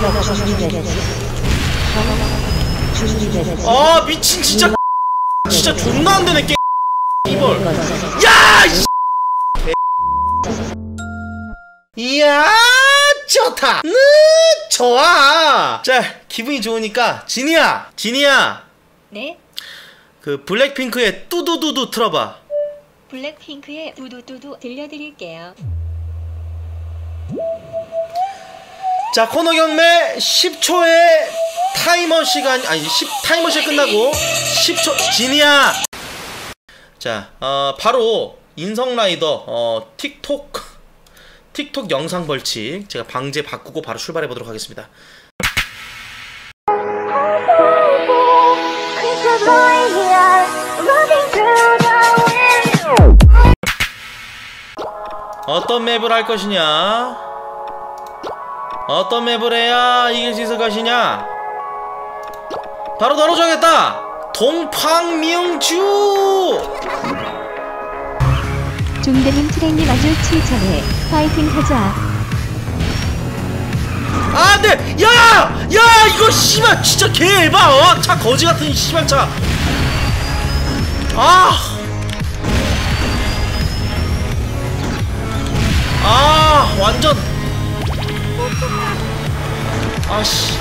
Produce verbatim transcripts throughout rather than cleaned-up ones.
아 미친 진짜 진짜 존나 안되네 게임 이벌. 야 이야 좋다. 느 좋아. 자 기분이 좋으니까 지니야 지니야 네? 그 블랙핑크의 뚜두두두 틀어봐. 블랙핑크의 두두두두 들려드릴게요. 자 코너 경매 십 초의 타이머 시간 아니 십 타이머 시간 끝나고 십 초 지니야. 자 어, 바로 인성라이더 어, 틱톡 틱톡 영상 벌칙 제가 방제 바꾸고 바로 출발해 보도록 하겠습니다. 어떤 맵을 할 것이냐? 어떤 맵을 해야 이길 수 있을 것이냐? 바로 너로 정했다! 동팡명주! 종대님 트랙님 아주 칠천회 파이팅 하자. 아, 네! 야! 야! 이거 씨발 진짜 개에바! 어? 차 거지같은 씨발 차! 아! 아! 완전! 아씨.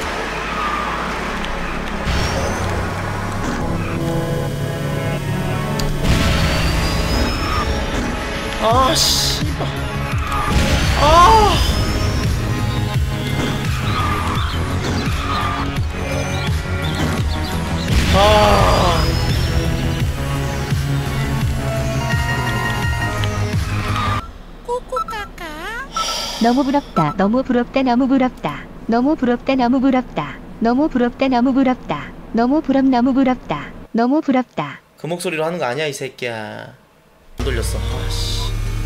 아, 씨발. 아. 아. 너무 부럽다. 너무 부럽다. 너무 부럽다. 너무 부럽다. 너무 부럽다. 너무 부럽다. 너무 부럽다. 너무 부럽 너무 부럽다. 너무 부럽다. 그 목소리로 하는 거 아니야, 이 새끼야. 안 돌렸어. 아씨.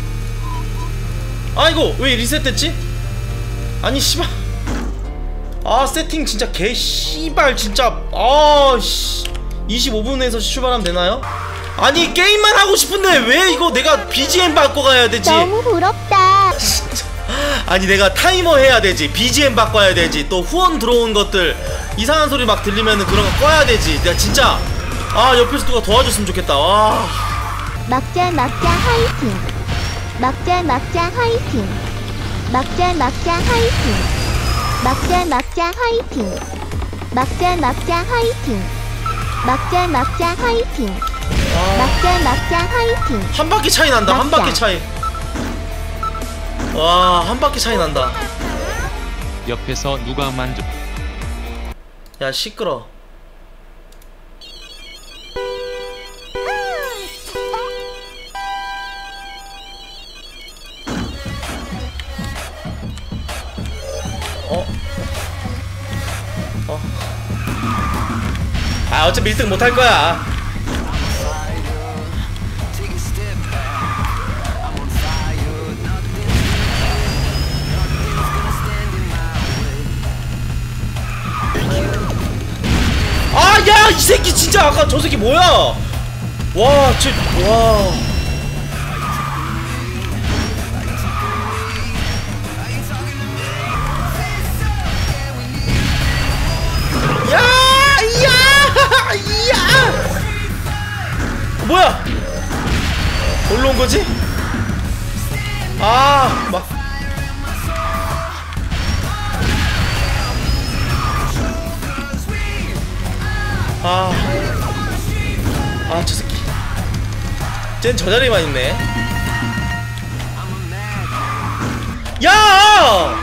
아이고, 왜 리셋됐지? 아니, 씨발. 아, 세팅 진짜 개 씨발 진짜. 아, 씨. 이십오 분에서 출발하면 되나요? 아니, 게임만 하고 싶은데 왜 이거 내가 비지엠 바꿔 가야 되지? 너무 부럽다. 진짜. 아니 내가 타이머 해야 되지, 비지엠 바꿔야 되지, 또 후원 들어온 것들 이상한 소리 막 들리면은 그런 거 꺼야 되지. 내가 진짜 아 옆에서 누가 도와줬으면 좋겠다. 와. 막자 막자 화이팅. 막자 막자 화이팅. 막자 막자 화이팅. 막자 막자 화이팅. 막자 막자 화이팅. 막자 막자 화이팅. 막자 막자 화이팅. 한 바퀴 차이 난다. 한 바퀴 차이. 와, 한 바퀴 차이 난다. 옆에서 누가 만져. 야, 시끄러. 어? 어? 아, 어차피 일 등 못 할 거야. 아, 야, 이 새끼 진짜 아까 저 새끼 뭐야? 와, 쟤, 와. 야, 야, 야. 뭐야? 뭘로 온 거지? 아, 막. 아, 아, 저 새끼. 쟨 저 자리에만 있네. 야!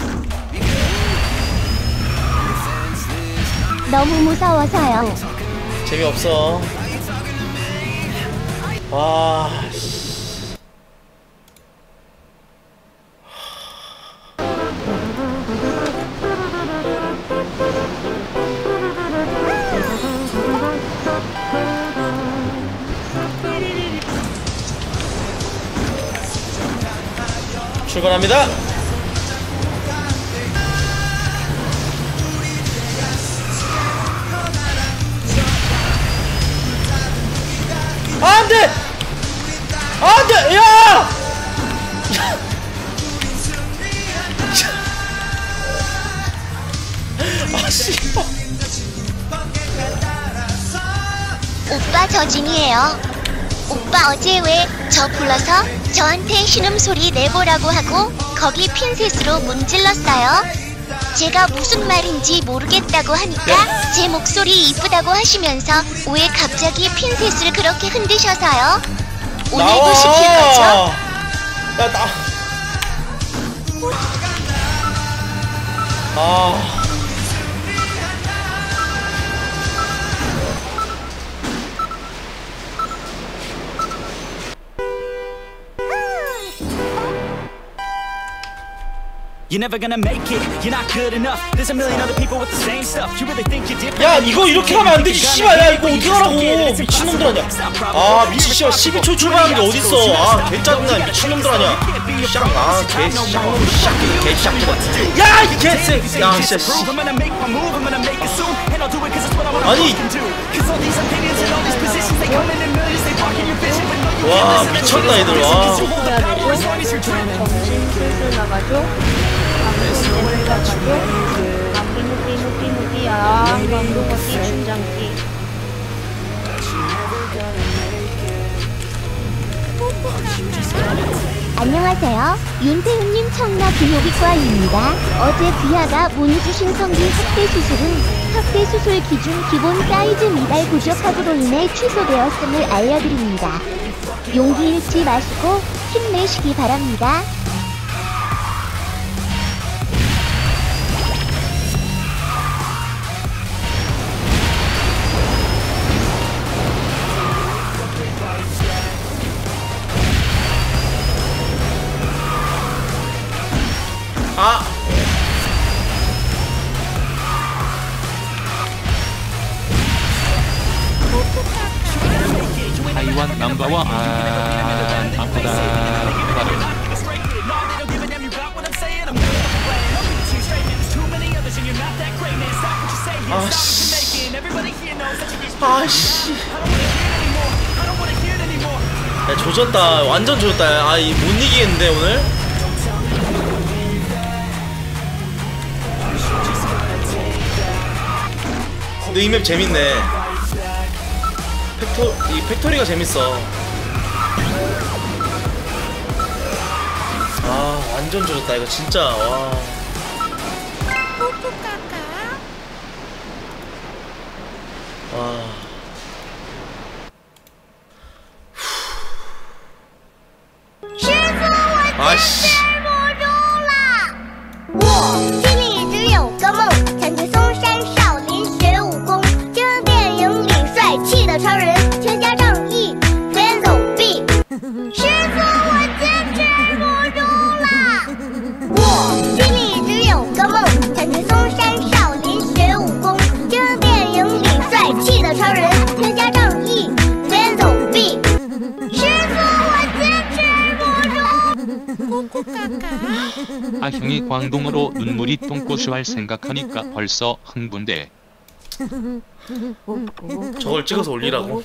너무 무서워서요. 재미없어. 와, 씨. 출발합니다. 안돼! 안돼! 야! 씨. 오빠 저 진이에요. 오빠 어제 왜 저 불러서 저한테 신음소리 내보라고 하고 거기 핀셋으로 문질렀어요? 제가 무슨 말인지 모르겠다고 하니까 제 목소리 이쁘다고 하시면서 왜 갑자기 핀셋을 그렇게 흔드셔서요? 오늘도 시킬 거죠? 야, 나. 아. You're never gonna make it. You're not good enough. There's a million other people with the same stuff. You really think you're different? 야, 이거 이렇게 하면 안 되지. 씨발, 야, 이거 어떻게 하라고. 미친놈들 아니야. 아, 미친 씨발 십이 초 출발하는 게 어딨어. 아, 개 짜증나. 미친놈들 아니야. 쌍, 아, 개 쌍, 쌍, 개 쌍. 야, 이 개새. 야, 진짜 씨. 아니. 와, 미쳤다 얘들. 와. 정신 슬슬 나가죠. 방송 해가지고 무기 무기 무기 무기야. 방도 거기 중장기. 안녕하세요. 윤태훈님 청라 비뇨기과입니다. 어제 비하가 문의주신 성기 확대 수술은 확대 수술 기준 기본 사이즈 미달 부족합으로 인해 취소되었음을 알려드립니다. 용기 잃지 마시고 힘내시기 바랍니다. 아. 타이완 남바와 안 아프다 다른 아씨. 아씨. 야, 조졌다. 완전 조졌다. 아, 이 못 이기겠는데 오늘? 근데 이 맵 재밌네. 팩토, 이 팩토리가 재밌어. 아, 완전 조졌다 이거 진짜. 와. 와. 아씨. 我心里一直有个梦，想去嵩山少林学武功，就像电影里帅气的超人，全家仗义，全走避。师傅，我坚持不住了。我心里一直有个梦，想去嵩山少林学武功，就像电影里帅气的超人，全家仗义，全走避。师傅，我坚持不住。 아 형이 광동으로 눈물이 똥꼬쇼할 생각하니까 벌써 흥분돼. 저걸 찍어서 올리라고?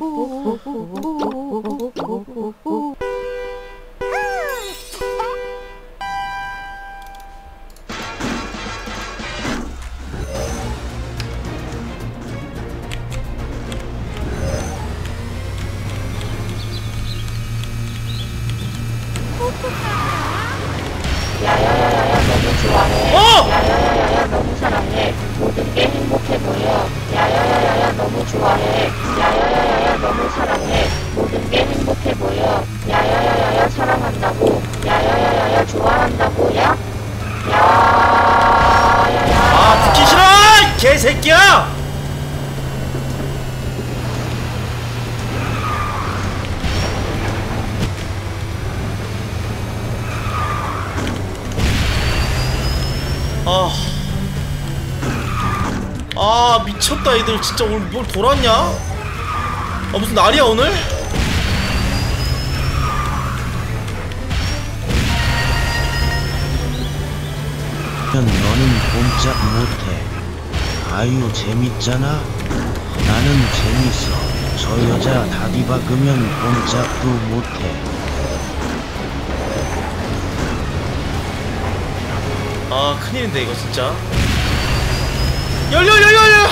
야야야야야 너무 좋아해. 어! 야야야야야 너무 사랑해. 모든 게 행복해 보여. 야야야야야 너무 좋아해. 야야야야야 너무 사랑해. 모든 게 행복해 보여. 야야야야야 사랑한다고. 야야야야야 좋아한다고. 야. 야야야. 아, 듣기 싫어! 이 개새끼야! 아, 아 미쳤다 얘들 진짜 오늘 뭘 돌았냐? 아 무슨 날이야 오늘? 너는 꼼짝 못해. 아유 재밌잖아. 나는 재밌어. 저 여자 다리 박으면 꼼짝도 못해. 아 큰일인데 이거 진짜. 열려 열려 열려.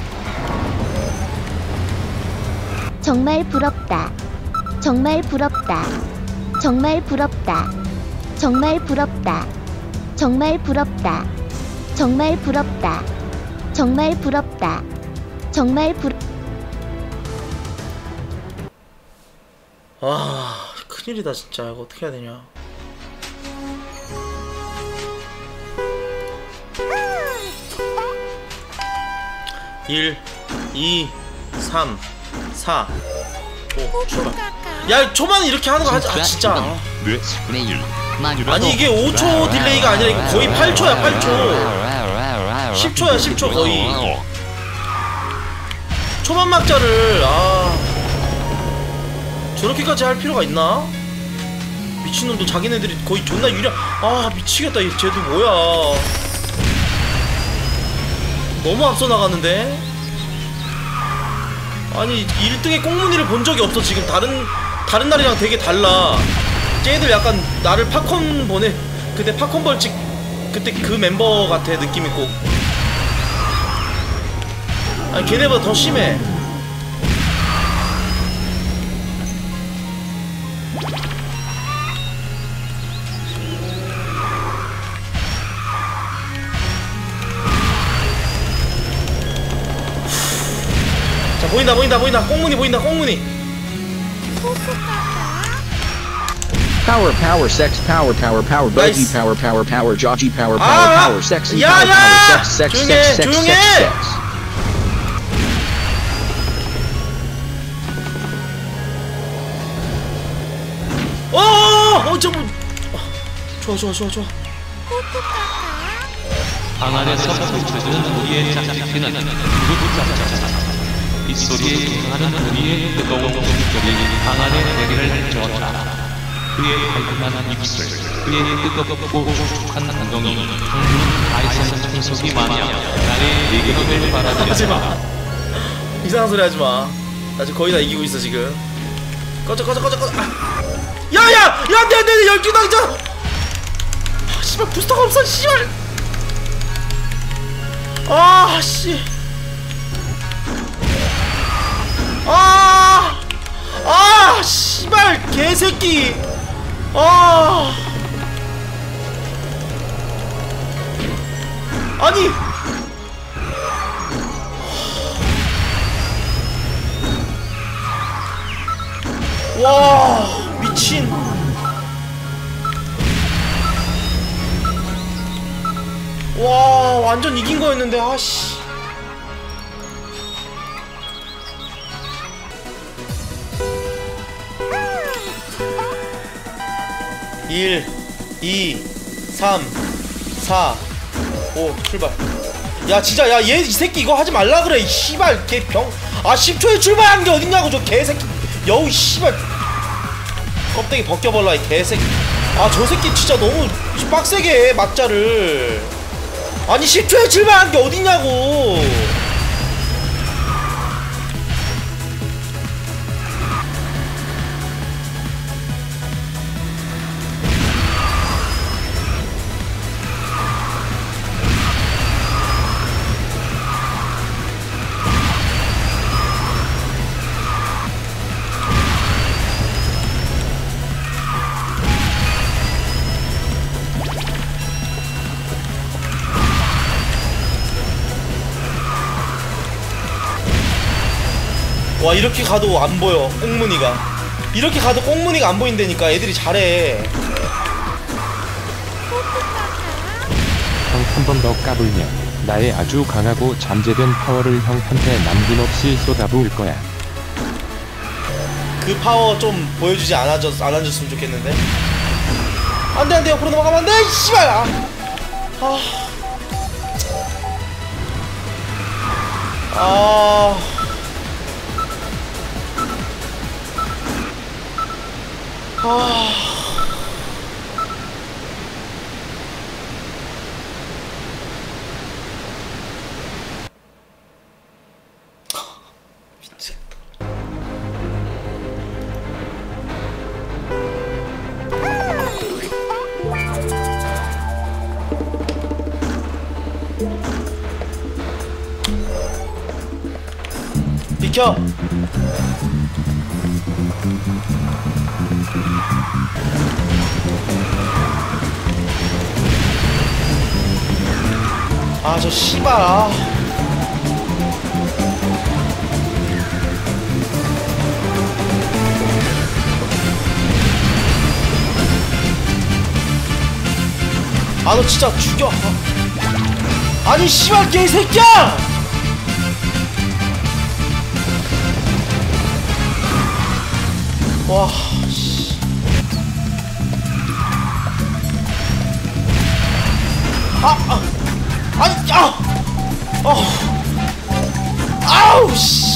정말 부럽다. 정말 부럽다. 정말 부럽다. 정말 부럽다. 정말 부럽다. 정말 부럽다. 정말 부럽다. 정말 부럽. 와 큰일이다 진짜. 이거 어떻게 해야 되냐. 일, 이, 삼, 사, 오 출발. 야 초반에 이렇게 하는 거 하지. 아 진짜. 아니 이게 오 초 딜레이가 아니라 이거 거의 팔 초야 팔 초. 십 초야 십 초 거의. 초반 막자를 아 저렇게까지 할 필요가 있나? 미친놈도 자기네들이 거의 존나 유리한. 아 미치겠다. 이 쟤도 뭐야. 너무 앞서 나가는데? 아니 일 등의 꽁무니를 본 적이 없어. 지금 다른 다른 날이랑 되게 달라. 쟤들 약간 나를 팝콘 보내 그때 팝콘 벌칙 그때 그 멤버 같아. 느낌 있고. 아니 걔네보다 더 심해. 자 보인다 보인다 보인다. 꽁무니 보인다 꽁무니. Power, power, sex, power, power, power, buggy, Nice. power, power, power, joggy, power, power, 아, power, sexy, 야, power, 야! power, sex, sex, 조용해, sex, sex, 조용해! sex, sex. 어어어 어, 저 뭐. 좋아 좋아 좋아 좋아. 방 안에서 펼쳐지는 우리의 짝짓기는 구급작전이다. 이 소리에 기능하는 우리의 뜨거운 목소리 방 안의 대기를 저었다. 그의 달콤한 입술, 그의 뜨겁고 촉촉한 엉덩이, 당분은 다이슨 청소기 마냥 나의 대기업을 바라보며 하지마. 이상한 소리 하지마. 나 지금 거의 다 이기고 있어 지금. 꺼져 꺼져 꺼져 꺼져. 아. 야야 야 내내 열두 당장. 아 씨발 부스터가 없어 씨발. 아 씨. 아. 아 씨발 개새끼. 아. 아니. 와 미친. 와 완전 이긴 거였는데 아씨. 일, 이, 삼, 사, 오 출발. 야 진짜 야 얘 이 새끼 이거 하지 말라 그래 이 씨발 개병. 아 십 초에 출발하는 게 어딨냐고 저 개새끼. 여우 씨발 껍데기 벗겨버라 이 개새끼. 아 저 새끼 진짜 너무 빡세게 해 막자를. 아니 십 초에 출발하는 게 어딨냐고. 와 이렇게 가도 안 보여 꽁무니가. 이렇게 가도 꽁무니가 안 보인다니까. 애들이 잘해. 형 한 번 더 까불면 나의 아주 강하고 잠재된 파워를 형한테 남김없이 쏟아부을 거야. 그 파워 좀 보여주지 않아줬, 않아줬으면 좋겠는데. 안돼 안돼 옆으로 넘어가면 안돼 이 씨발. 아. 아. 아. 아. 미치겠다. 비켜. 아, 저 씨발. 아. 아, 너 진짜 죽여. 아니 씨발 개새끼야! 와 씨. 아, 아, 아니, 아, 어, 아우 씨.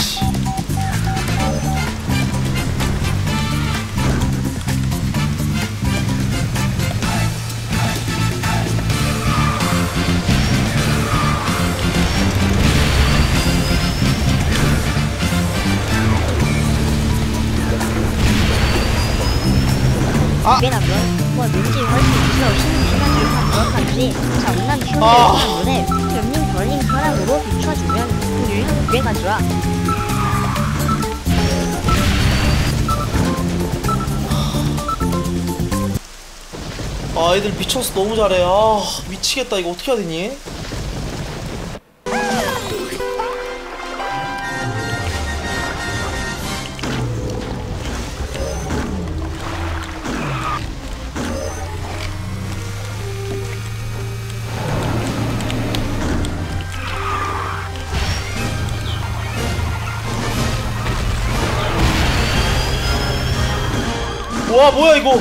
아. 뭐 눈치 훨씬 무서우신 시간을 부족하지. 정남 흉내 눈에 듬님 벌린 혈압으로 비춰주면 우리 꽤가 좋아. 아, 애들 미쳤어. 너무 잘해. 아, 미치겠다. 이거 어떻게 해야 되니? 와, 뭐야 이거.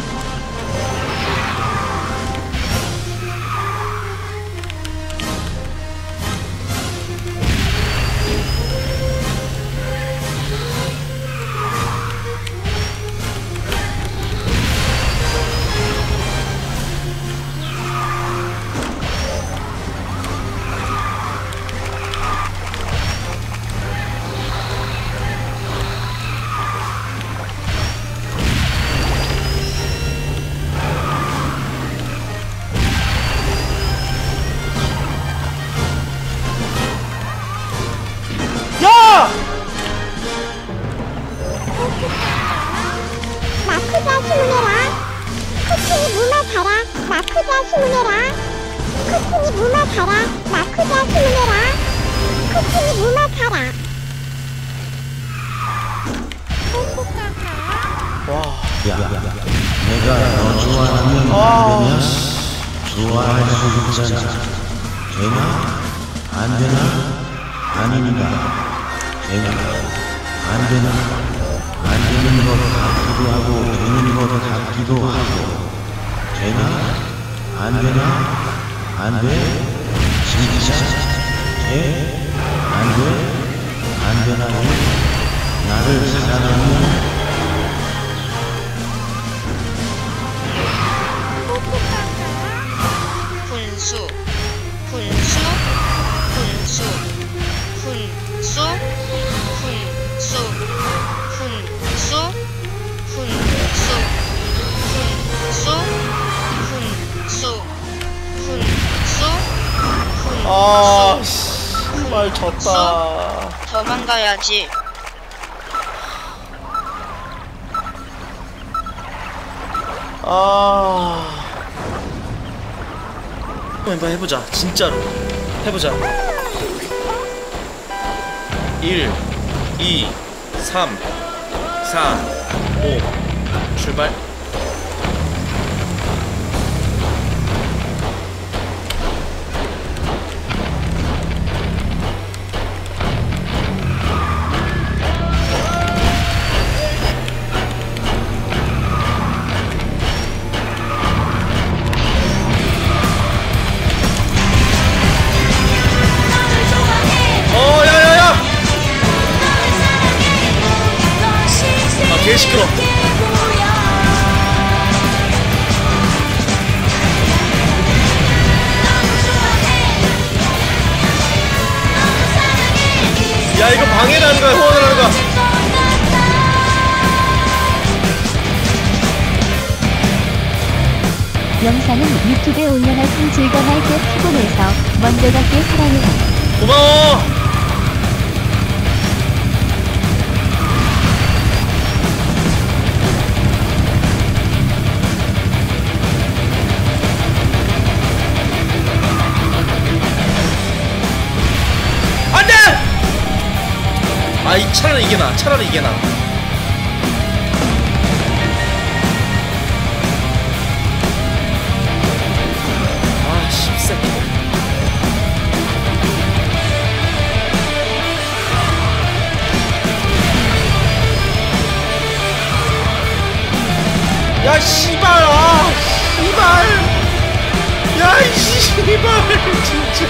마크자 주문해라. 코팅이 무마 가라. 마크자 주문해라. 코팅이 무마 가라. 마크자 주문해라. 코팅이 무마 가라. 와. 야, 내가 너 좋아하면 안 되냐? 좋아할 수 있잖아. 되나? 안 되나? 아닙니다. 되나? 안 되나? 안 되는 것 같기도 하고 되는 것 같기도 하고. 되나? 안 되나? 안 돼? 진짜? 돼? 안 돼? 안 되나? 나를 사랑하면 분수 분수 분수 분수 분수 분수 분수 분수 분수 분수 아, 씨발 졌다. 도망가야지. 아. 한번 해보자. 진짜로 해보자. 일, 이, 삼, 사, 오 출발. 개 시끄러. 야, 이거 방해를 하는 거야, 후원을 하는 거야. 영상은 유튜브에 올려놓을 뿐 즐거움할 때 피곤해서 먼저 갈게. 사랑해. 고마워. 안돼! 아이 차라리 이게 나 차라리 이게 나 아 십새끼 야 씨발 아 씨발 야 이 씨발 진짜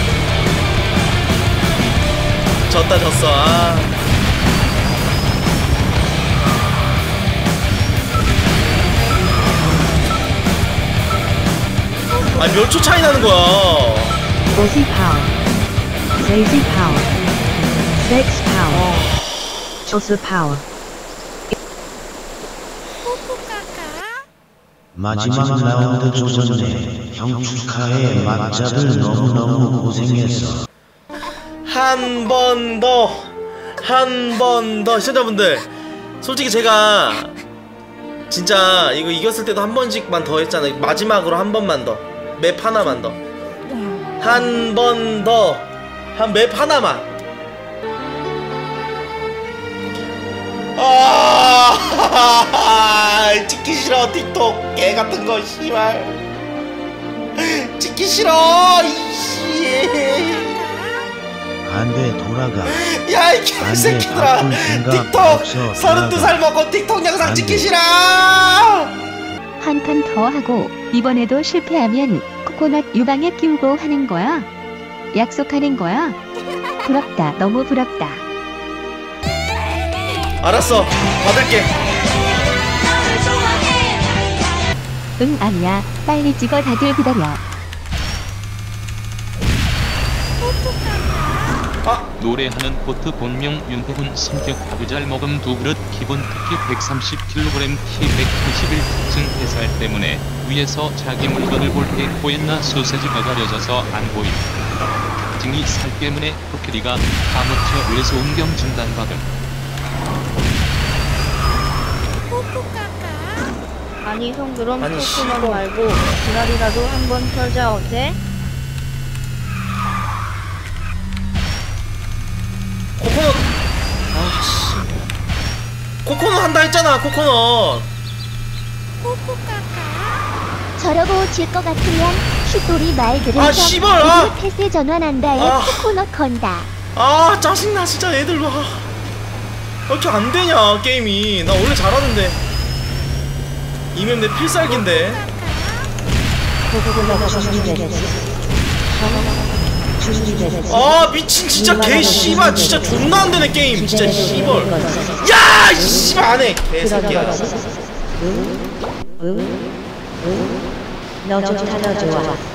졌다 졌어 아. 아니 몇 초 차이 나는 거야 오십 파워 삼십 파워 육 파워 오 파워 마지막 라운드 조졌네. 형 축하해. 맞자들 너무너무 고생했어. 한 번 더, 한 번 더. 시청자분들, 솔직히 제가 진짜 이거 이겼을 때도 한 번씩만 더 했잖아요. 마지막으로 한 번만 더, 맵 하나만 더, 한 번 더, 한 맵 하나만. 아, 찍기 싫어 틱톡 개 같은 거 씨발. 찍기 싫어 이씨. 안돼 돌아가. 야 이 개새끼들아. 틱톡 서른두 살 먹고 틱톡 영상 찍기 싫어. 한 판 더 하고 이번에도 실패하면 코코넛 유방에 끼우고 하는 거야. 약속하는 거야. 부럽다. 너무 부럽다. 알았어 받을게. 응 아니야 빨리 찍어 다들 기다려. 아. 노래하는 포트 본명 윤태훈 성격 아주 잘 먹음 두 그릇 기본 특기 백삼십 킬로그램 키 백구십일 특징 뱃살 때문에 위에서 자기 물건을 볼 때 코였나 소세지가 가려져서 안 보임. 등이 살 때문에 코끼리가 아무튼 외소음경 진단받음. 아니 형 그럼 아니, 코코넛 씨발. 말고 지랄이라도 한번 펴자 어때? 코코넛. 아씨. 코코넛 한다 했잖아 코코넛. 저러고 질 것 같으면 슈돌이 말 들으면서 아, 씨발, 아. 패스 전환한다에 아. 코코넛 건다. 아 짜증나 진짜 애들 와. 왜 이렇게 안 되냐 게임이. 나 원래 잘하는데. 이면 내 필살기인데. 아 미친 진짜 개 씨발 진짜 존나 안 되네 게임 진짜 씨발. 야 씨발 안 해 개새끼야. 너 좀 하나 좋아.